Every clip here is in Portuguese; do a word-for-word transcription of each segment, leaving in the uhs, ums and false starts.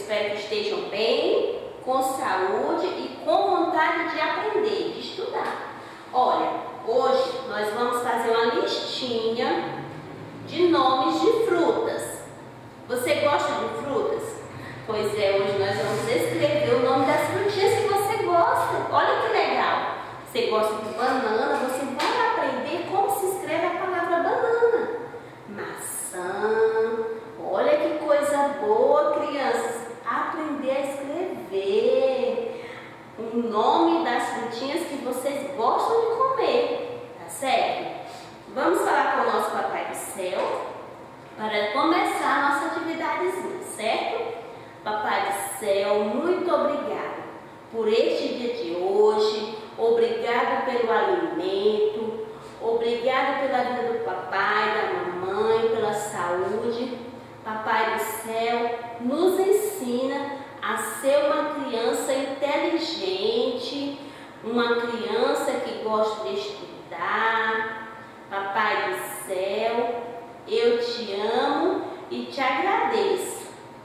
espero que estejam bem, com saúde e com vontade de aprender, de estudar. Olha, hoje nós vamos fazer uma listinha de nomes de frutas. Você gosta de frutas? Pois é, hoje nós vamos escrever o nome das frutinhas que você gosta. Olha que legal! Você gosta de banana, você vai aprender como se escreve a palavra banana. Maçã. Olha que coisa boa, crianças. Aprender a escrever o nome das frutinhas que vocês gostam de comer, tá certo? Vamos falar com o nosso Papai do Céu para começar a nossa atividadezinha, certo? Papai do Céu, muito obrigado por este dia de hoje, obrigado pelo alimento, obrigado pela vida do papai, da mamãe, pela saúde. Papai do Céu, nos ensina a ser uma criança inteligente, uma criança que gosta de estudar. Papai do Céu, eu te amo e te agradeço.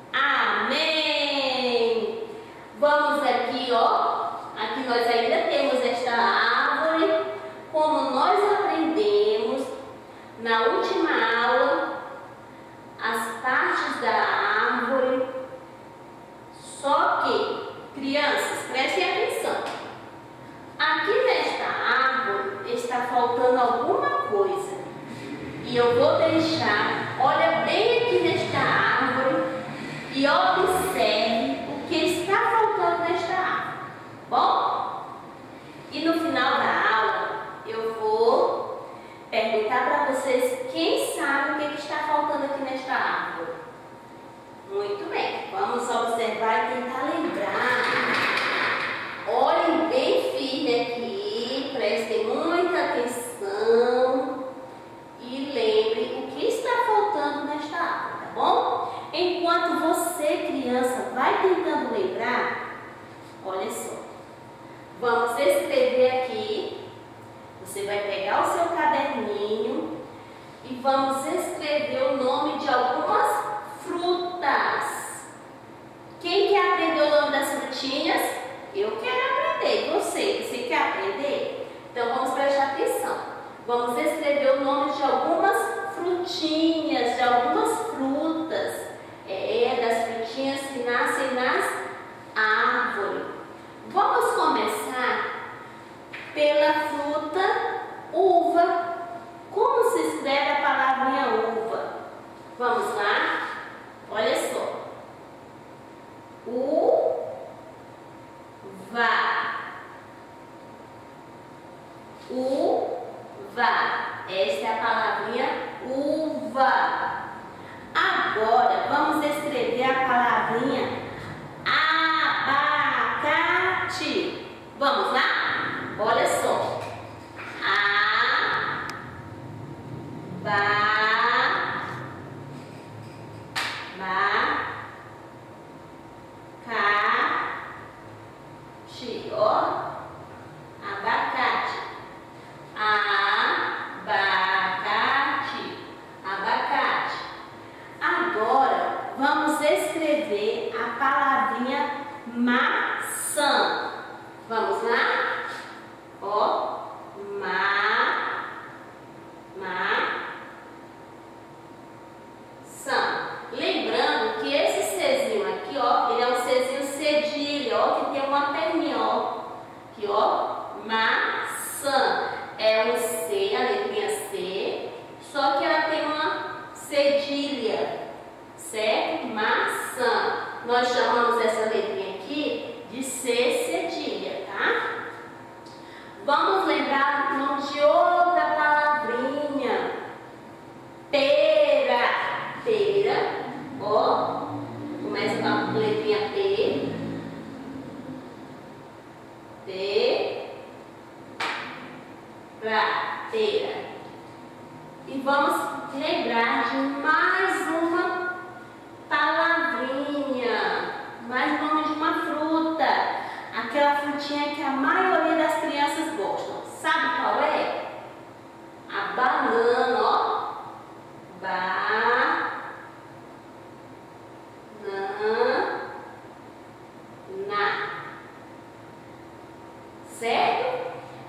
Amém! Vamos aqui, ó. Aqui nós ainda temos esta árvore. Como nós aprendemos na última aula, as partes da árvore. Só que, crianças, prestem atenção. Aqui nesta árvore está faltando alguma coisa. E eu vou deixar, olha bem aqui nesta árvore e observe o que está faltando nesta árvore. Bom? E no final da aula eu vou perguntar para vocês quem sabe o que está faltando aqui nesta árvore. Muito bem, vamos observar e tentar lembrar. Olhem bem firme aqui, prestem muita atenção e lembrem o que está faltando nesta árvore, tá bom? Enquanto você, criança, vai tentando lembrar, olha só, vamos escrever aqui. Você vai pegar o seu caderninho e vamos escrever o nome de algumas frutas. Quem quer aprender o nome das frutinhas? Eu quero aprender. Você, você quer aprender? Então vamos prestar atenção. Vamos escrever o nome de algumas frutinhas, de algumas frutas. É, das frutinhas que nascem nas árvores. Vamos começar pela fruta uva. Como se escreve a palavrinha uva? Vamos lá? Olha só. Uva. Uva. Esta é a palavrinha uva. Agora vamos escrever a palavrinha abacate. Vamos lá? Olha só. A ba ba ca ti, ó. Abacate. Abacate. Abacate. Agora vamos escrever a palavrinha maçã. Vamos lá? Ó, ma, ma, sã. Lembrando que esse Czinho aqui, ó, ele é um Czinho cedilha, ó, que tem uma perninha, ó. Aqui, ó, maçã. É um C, a letrinha C, só que ela tem uma cedilha, certo? Maçã. Nós chamamos essa letrinha aqui de C cedilha, tá? Vamos lembrar o nome de outra palavrinha. Pera. Pera. Ó. Começa com a letrinha P. P. Pra. Pera. E vamos lembrar de mais uma palavrinha. Mais nome de uma fruta. Aquela frutinha que a maioria das crianças gostam. Sabe qual é? A banana, ó. Ba. Na.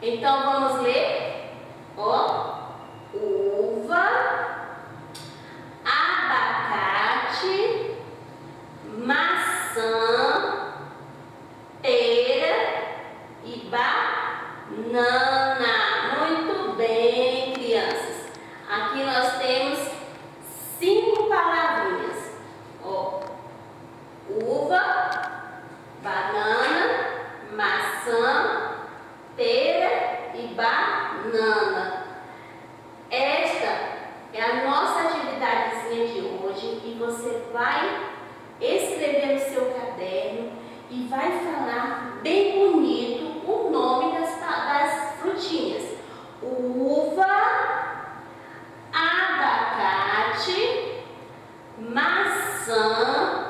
Então vamos ler, ó, uva, abacate, maçã, pera e banana. Muito bem, crianças. Aqui nós temos cinco palavrinhas, ó, uva, banana, maçã, pera e banana. Esta é a nossa atividadezinha de hoje e você vai escrever no seu caderno e vai falar bem bonito o nome das, das frutinhas. Uva, abacate, maçã,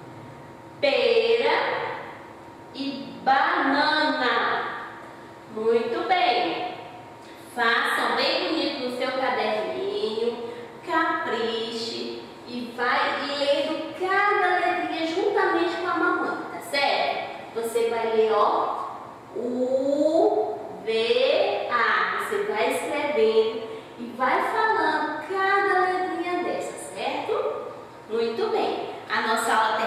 pera e banana. Muito bem. Façam bem bonito no seu caderninho, capriche e vai lendo cada letrinha juntamente com a mamãe, tá certo? Você vai ler, ó, U, V, A. Você vai escrevendo e vai falando cada letrinha dessa, certo? Muito bem. A nossa aula